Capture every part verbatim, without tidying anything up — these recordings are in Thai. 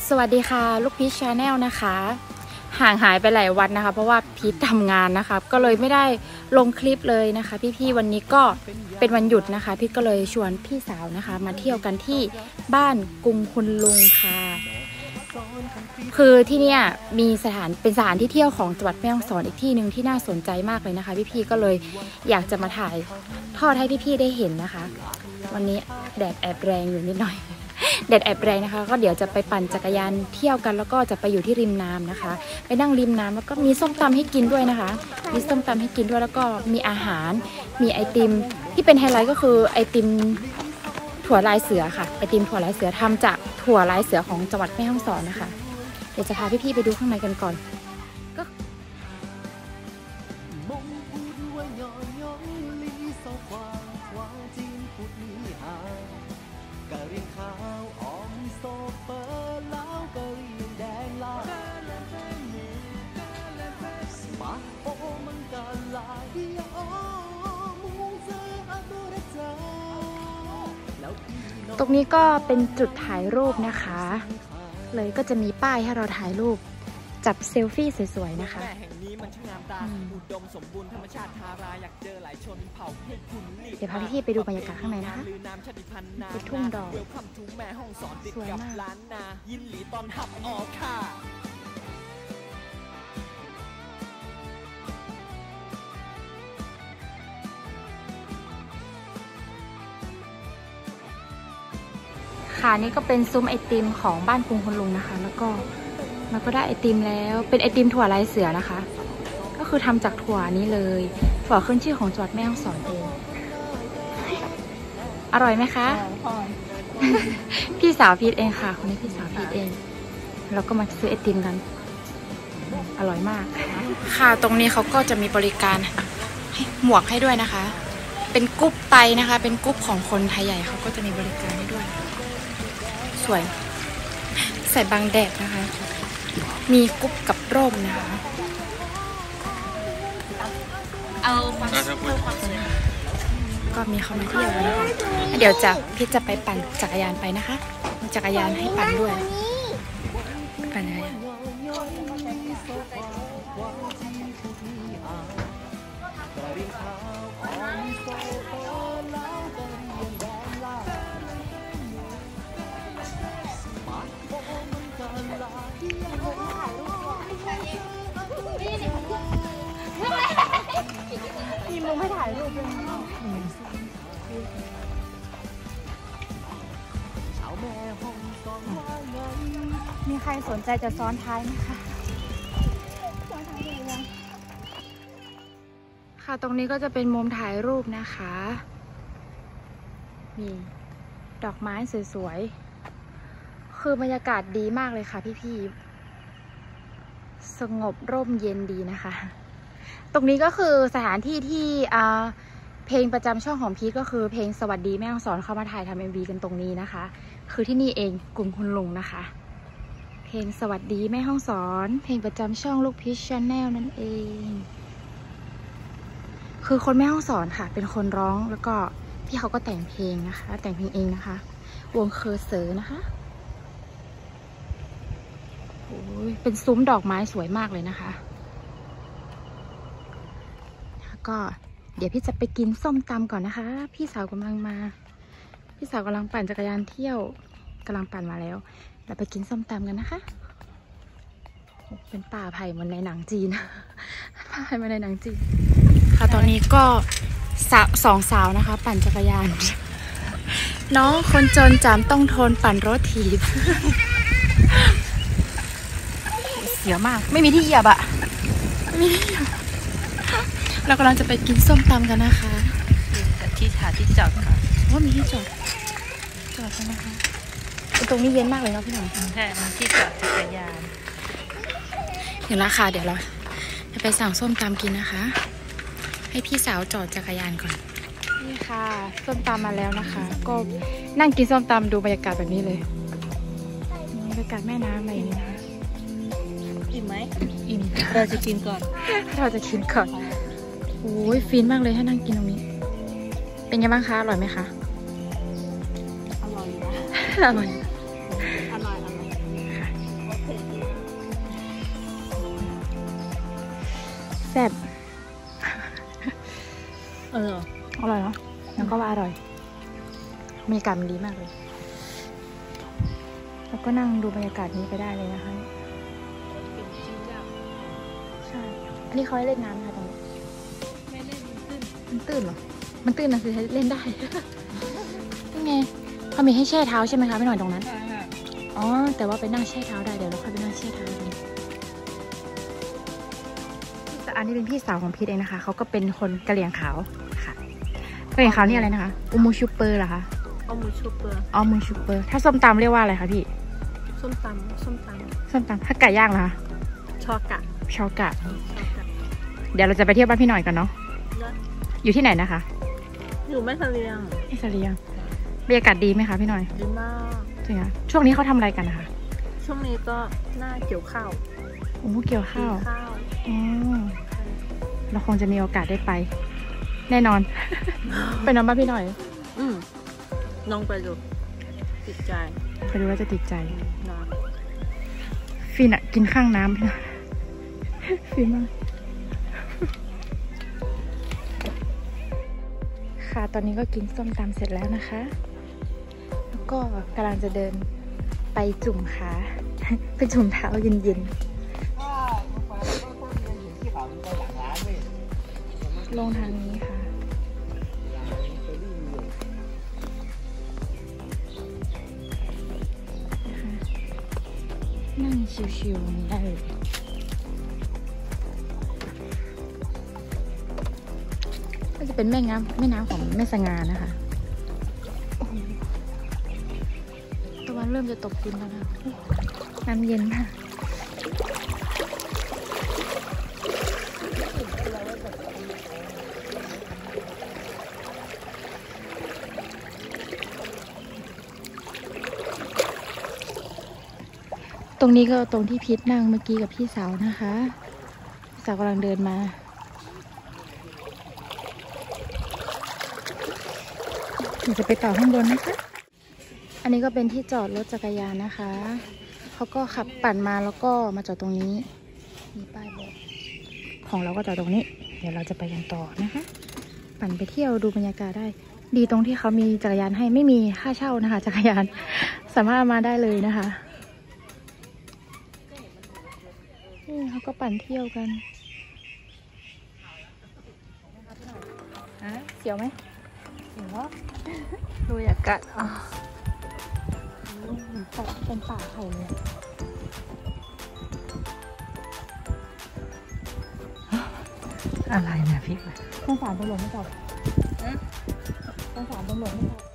สวัสดีค่ะลูกพีชชาแนลนะคะห่างหายไปหลายวันนะคะเพราะว่าพีชทำงานนะคะก็เลยไม่ได้ลงคลิปเลยนะคะพี่ๆวันนี้ก็เป็นวันหยุดนะคะพีชก็เลยชวนพี่สาวนะคะมาเที่ยวกันที่บ้านกรุงคุณลุงค่ะคือที่เนี่ยมีสถานเป็นสถานที่เที่ยวของจังหวัดแม่ฮ่องสอนอีกที่หนึ่งที่น่าสนใจมากเลยนะคะพี่ๆก็เลยอยากจะมาถ่ายทอดให้พี่ๆได้เห็นนะคะวันนี้แดดแอบแรงอยู่นิดหน่อยแดดแอบแรงนะคะก็เดี๋ยวจะไปปั่นจักรยานเที่ยวกันแล้วก็จะไปอยู่ที่ริมน้ำนะคะไปนั่งริมน้ำแล้วก็มีส้มตำให้กินด้วยนะคะมีส้มตำให้กินด้วยแล้วก็มีอาหารมีไอติมที่เป็นไฮไลท์ก็คือไอติมถั่วลายเสือค่ะไอติมถั่วลายเสือทำจากถั่วลายเสือของจังหวัดแม่ฮ่องสอนนะคะเดี๋ยวจะพาพี่ๆไปดูข้างในกันก่อนก็ตรงนี้ก็เป็นจุดถ่ายรูปนะคะเลยก็จะมีป้ายให้เราถ่ายรูปจับเซลฟี่สวยๆนะคะเดี๋ยวพาพี่ๆไปดูบรรยากาศข้างในนะคะเป็นทุ่งดอกสวยมากค่ะนี่ก็เป็นซุ้มไอติมของบ้านกรุงคุณลุงนะคะแล้วก็เราก็ได้ไอติมแล้วเป็นไอติมถั่วลายเสือนะคะก็คือทำจากถั่วนี้เลยถั่วขึ้นชื่อของจังหวัดแม่ฮ่องสอนเองอร่อยไหมคะพี่สาวพีทเองค่ะคนนี้พี่สาวพีทเองเราก็มาซื้อไอติมกันอร่อยมากค่ะตรงนี้เขาก็จะมีบริการหมวกให้ด้วยนะคะเป็นกรุ๊ปไตนะคะเป็นกรุ๊ปของคนไทยใหญ่เขาก็จะมีบริการให้ด้วยสวยใส่บังแดดนะคะมีกุ๊บกับร่มนะคะเอาความความสวยก็มีเขามาเที่ยวนะคะเดี๋ยวจะพี่จะไปปั่นจักรยานไปนะคะมีจักรยานให้ปั่นด้วยปั่นจักรยานมีมุมให้ถ่ายรูปด้วยมีใครสนใจจะซ้อนท้ายไหมคะค่ะตรงนี้ก็จะเป็นมุมถ่ายรูปนะคะมีดอกไม้สวยๆคือบรรยากาศดีมากเลยค่ะพี่ๆสงบร่มเย็นดีนะคะตรงนี้ก็คือสถานที่ที่เพลงประจำช่องของพีทก็คือเพลงสวัสดีแม่ฮ่องสอนเข้ามาถ่ายทำเอ็มวีกันตรงนี้นะคะคือที่นี่เองกลุ่มคุณลุงนะคะเพลงสวัสดีแม่ฮ่องสอนเพลงประจำช่องลูกพีชชาแนลนั่นเองคือคนแม่ฮ่องสอนค่ะเป็นคนร้องแล้วก็พี่เขาก็แต่งเพลงนะคะแต่งเพลงเองนะคะวงเคอเซอร์นะคะโอ้ยเป็นซุ้มดอกไม้สวยมากเลยนะคะก็เดี๋ยวพี่จะไปกินส้มตำก่อนนะคะพี่สาวกำลังมาพี่สาวกำลังปั่นจักรยานเที่ยวกำลังปั่นมาแล้วเราไปกินส้มตำกันนะคะเป็นป่าไผ่เหมือนในหนังจีนป่าไผ่เหมือนในหนังจีนค่ะตอนนี้ก็สองสาวนะคะปั่นจักรยานน้องคนจนจำต้องทนปั่นรถถีบเสียมากไม่มีที่เหยียบอะไม่มีที่เหยียบเรากำลังจะไปกินส้มตำกันนะคะที่หาที่จอดค่ะว่ามีที่จอดจอดกันนะคะตรงนี้เย็นมากเลยเนาะพี่หน่อยใช่ที่จอดจักรยานเดี๋ยวละค่ะเดี๋ยวเราจะไปสั่งส้มตำกินนะคะให้พี่สาวจอดจักรยานก่อนนี่ค่ะส้มตำมาแล้วนะคะก็นั่งกินส้มตำดูบรรยากาศแบบนี้เลยบรรยากาศแม่น้ำอะไรอย่างนี้นะคะอิ่มไหมอิ่มเราจะกินก่อนเราจะกินก่อนโอ้ยฟินมากเลยถ้านั่งกินตรงนี้เป็นไงบ้างคะอร่อยไหมคะ อร่อยนะ อร่อย อร่อย อร่อยซ่บเอออร่อยเนาะแล้วก็ว่าอร่อยบรรยากาศมันดีมากเลยแล้วก็นั่งดูบรรยากาศนี้ไปได้เลยนะคะใช่อันนี้เขาให้เล่นน้ำนะคะตรงนี้ไม่เล่นมันตื้นมันตื้นเหรอมันตื้นนะคือเล่นได้นี่ไงเขามีให้แช่เท้าใช่ไหมคะพี่หน่อยตรงนั้นอ๋อแต่ว่าไปนั่งแช่เท้าได้เดี๋ยวเราค่อยไปนั่งแช่เท้ากันแต่อันนี้เป็นพี่สาวของพีทเองนะคะเขาก็เป็นคนกะเหรี่ยงขาวค่ะกะเหรี่ยงขาวนี่อะไรนะคะอุมูชูเปอร์เหรอคะอมูชูเปอร์อ๋อมูชูเปอร์ถ้าส้มตำเรียกว่าอะไรคะพี่ส้มตำส้มตำส้มตำถ้าไก่ย่างล่ะคะชอกะชอกะเดี๋ยวเราจะไปเที่ยวบ้านพี่หน่อยกันเนาะอยู่ที่ไหนนะคะอยู่แม่เสลียงแม่เสลียงบรรยากาศดีไหมคะพี่หน่อยดีมากจริงอ่ะช่วงนี้เขาทำอะไรกันนะคะช่วงนี้ก็หน้าเกี่ยวข้าวโอ้เกี่ยวข้าวอ๋อเราคงจะมีโอกาสได้ไปแน่นอนไปน้องบ้านพี่หน่อยอืมน้องไปดูติดใจไปดูแล้วจะติดใจฟินอะกินข้างน้ำพี่หน่อยฟินมากค่ะตอนนี้ก็กินส้มตำเสร็จแล้วนะคะแล้วก็กำลังจะเดินไปจุ่มขาไปจุ่มเท้าเย็นๆลงทางนี้ค่ะนั่งชิวๆนี่ได้เลยก็จะเป็นแม่น้ำแม่น้ำของแม่สง่านะคะตะวันเริ่มจะตกดินแล้วนะน้ำเย็นค่ะตรงนี้ก็ตรงที่พีทนั่งเมื่อกี้กับพี่สาวนะคะพี่สาวกำลังเดินมาเดี๋ยวจะไปต่อข้างบนนะคะอันนี้ก็เป็นที่จอดรถจักรยานนะคะเขาก็ขับปั่นมาแล้วก็มาจอดตรงนี้มีป้ายบอกของเราก็จอดตรงนี้เดี๋ยวเราจะไปกันต่อนะคะปั่นไปเที่ยวดูบรรยากาศได้ดีตรงที่เขามีจักรยานให้ไม่มีค่าเช่านะคะจักรยานสามารถมาได้เลยนะคะนี่เขาก็ปั่นเที่ยวกันฮะเสียวไหมเสียวดูบรรยากาศอ๋อเป็นป่าไผ่เลยอะไรเนี่ยพี่ต้องสารตำรวจไม่จับต้องสารตำรวจไม่จับ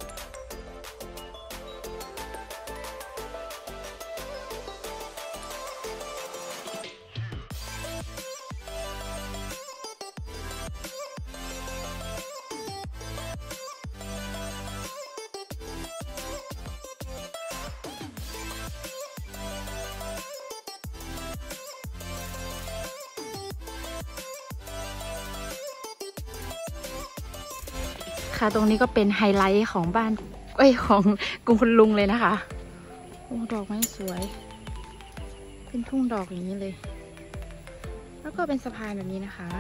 ค่ะตรงนี้ก็เป็นไฮไลท์ของบ้านเอ้ยของกรุงคุณลุงเลยนะคะโอ้ดอกไม้สวยเป็นทุ่งดอกอย่างนี้เลยแล้วก็เป็นสะพานแบบนี้นะคะ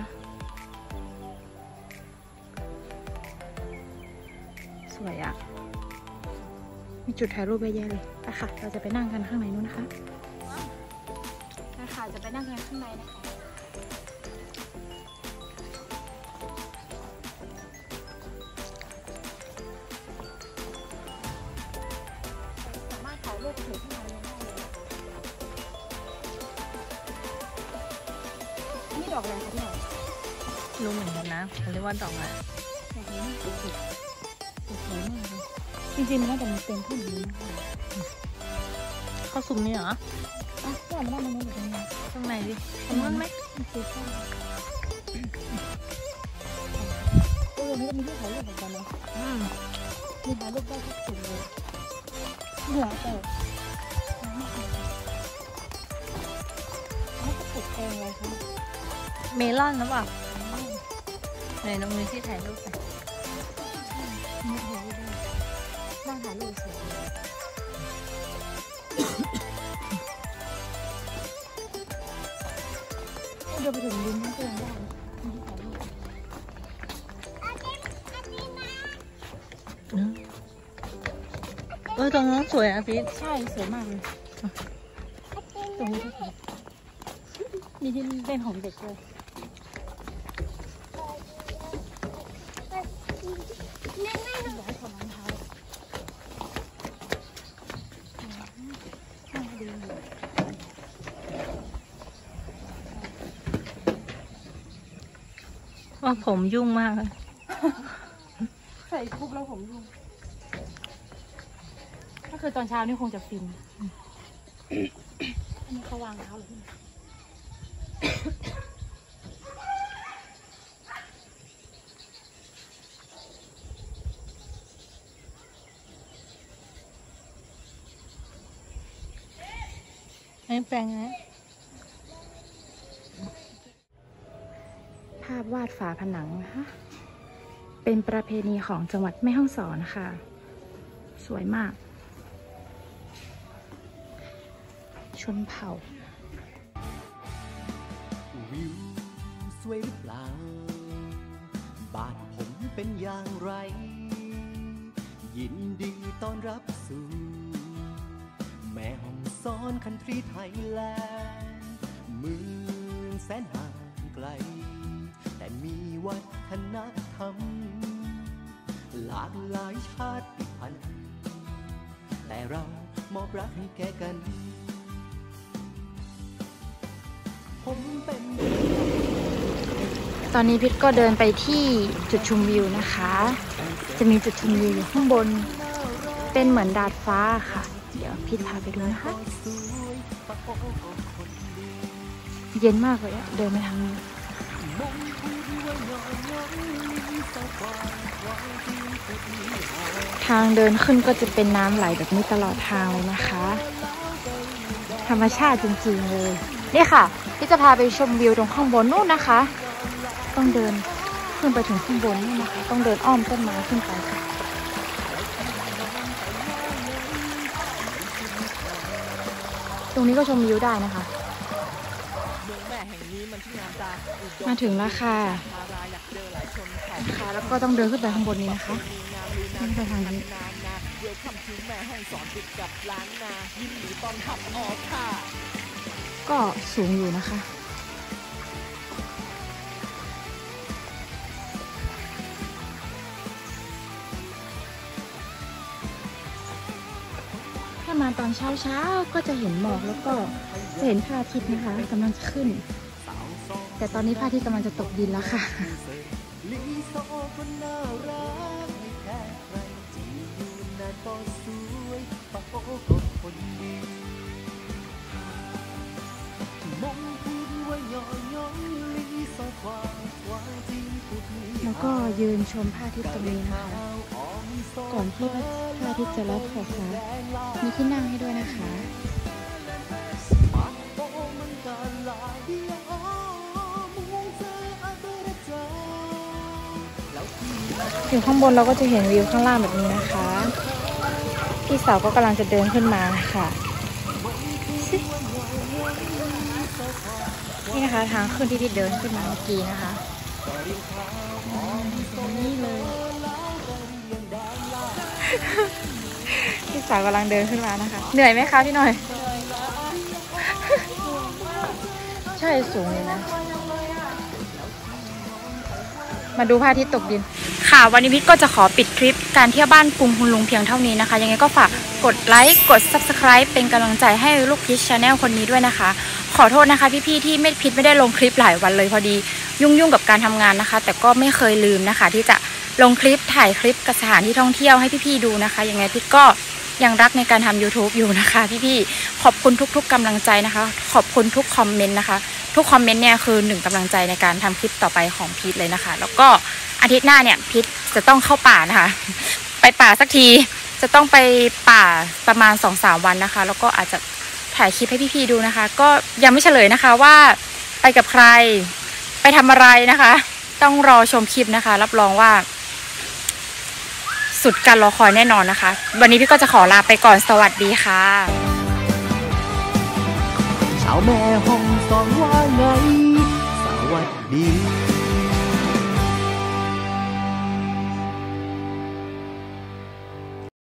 สวยอะมีจุดถ่ายรูปเยอะแยะเลยไปค่ะเราจะไปนั่งกันข้างในนู้นนะคะนะคะจะไปนั่งกันข้างในนะคะนี่ดอกอะไรคะพี่หน่อยรู้เหมือนกันนะเขาเรียกว่าดอกอะไรดอกนี้สวยสวยมากเลยจริงๆมันน่าจะมีเต็มทุ่งนี้นะคะเข้าซุ้มนี่เหรออ่ะพี่หน่อยมานั่งตรงนี้หรือตรงนี้ตรงไหนดิตรงนั้นไหมมันคือข้าวโอ้ยนี่ก็มีที่ถ่ายรูปเหมือนกันนะอืมมีถ่ายรูปได้ทุกจุดเลยเหนือแต่อะไรคะเมลอนหรือเปล่าไหนน้องมีที่ถ่ายรูปไปมีถ่ายรูปด้วยนั่งถ่ายรูปสวยโอ้เดินไปถึงริมน้ำก็ยังได้เออตรงนั้นสวยนะพีทใช่สวยมากเลยตรงนี้ก็สวยมีที่เล่นของเด็กเลยว่าผมยุ่งมากเลยใส่ปุ๊บแล้วผมยุ่งถ้าคือตอนเช้านี่คงจะฟินอันนี้เขาวางเท้าหรือไม่แปลงนะภาพวาดฝาผนังนะคะเป็นประเพณีของจังหวัดแม่ฮ่องสอนค่ะสวยมากชนเผ่าวิวสวยหรือเปล่าบ้านผมเป็นอย่างไรยินดีต้อนรับสู่แม่ฮ่องสอนคันทรีไทยแลนด์เมืองแสนห่างไกลแต่มีวัฒนธรรมหลากหลายชาติพันธุ์แต่เรามอบรักให้แก่กันตอนนี้พิษก็เดินไปที่จุดชมวิวนะคะจะมีจุดชมวิวอยู่ข้างบนเป็นเหมือนดาดฟ้าค่ะเดี๋ยวพิษพาไปดูนะคะเย็นมากเลยอะเดินไปทางนี้ทางเดินขึ้นก็จะเป็นน้ำไหลแบบนี้ตลอดทางเลยนะคะธรรมชาติจริงๆเลยนี่ค่ะพี่จะพาไปชมวิวตรงข้างบนนู่นนะคะต้องเดินขึ้นไปถึงข้างบนนี่นะคะต้องเดินอ้อมต้นไม้ขึ้นไปค่ะตรงนี้ก็ชมวิวได้นะคะมาถึงแล้วค่ะค่ะแล้วก็ต้องเดินขึ้นไปข้างบนนี้นะคะขึ้นไปทางนี้ก็สูงอยู่นะคะถ้ามาตอนเช้าเช้าก็จะเห็นหมอกแล้วก็จะเห็นพระอาทิตย์นะคะกำลังจะขึ้นแต่ตอนนี้พระอาทิตย์กำลังจะตกดินแล้วค่ะแล้วก็ยืนชมพระอาทิตย์ตรงนี้นะคะก่อนที่พระอาทิตย์จะลับขอบฟ้ามีที่นั่งให้ด้วยนะคะอยู่ข้างบนเราก็จะเห็นวิวข้างล่างแบบนี้นะคะพี่สาวก็กำลังจะเดินขึ้นมาค่ะนี่นะคะทางขึ้นที่ที่เดินขึ้นมาเมื่อกี้นะคะนี่เลยพี่สาวกำลังเดินขึ้นมานะคะเหนื่อยไหมคะพี่หน่อยใช่สูงเลยนะมาดูพระอาทิตย์ตกดินค่ะวันนี้พิษก็จะขอปิดคลิปการเที่ยวบ้านกรุงคุณลุงเพียงเท่านี้นะคะยังไงก็ฝากกดไลค์กด ซับสไครบ์ เป็นกำลังใจให้ลูกพิชชาแนลคนนี้ด้วยนะคะขอโทษนะคะพี่ๆที่ไม่พิษไม่ได้ลงคลิปหลายวันเลยพอดียุ่งๆกับการทำงานนะคะแต่ก็ไม่เคยลืมนะคะที่จะลงคลิปถ่ายคลิปกับสถานที่ท่องเที่ยวให้พี่ๆดูนะคะยังไงพิษก็ยังรักในการทำ ยูทูบ อยู่นะคะพี่ๆขอบคุณทุกๆกำลังใจนะคะขอบคุณทุกคอมเมนต์นะคะทุกคอมเมนต์เนี่ยคือหนึ่งกำลังใจในการทำคลิปต่อไปของพีทเลยนะคะแล้วก็อาทิตย์หน้าเนี่ยพีทจะต้องเข้าป่านะคะไปป่าสักทีจะต้องไปป่าประมาณ สองถึงสาม วันนะคะแล้วก็อาจจะถ่ายคลิปให้พี่ๆดูนะคะก็ยังไม่เฉลยนะคะว่าไปกับใครไปทำอะไรนะคะต้องรอชมคลิปนะคะรับรองว่าสุดการรอคอยแน่นอนนะคะวันนี้พี่ก็จะขอลาไปก่อนสวัสดีค่ะชาวแม่ฮ่องสอนว่าไงวัสดี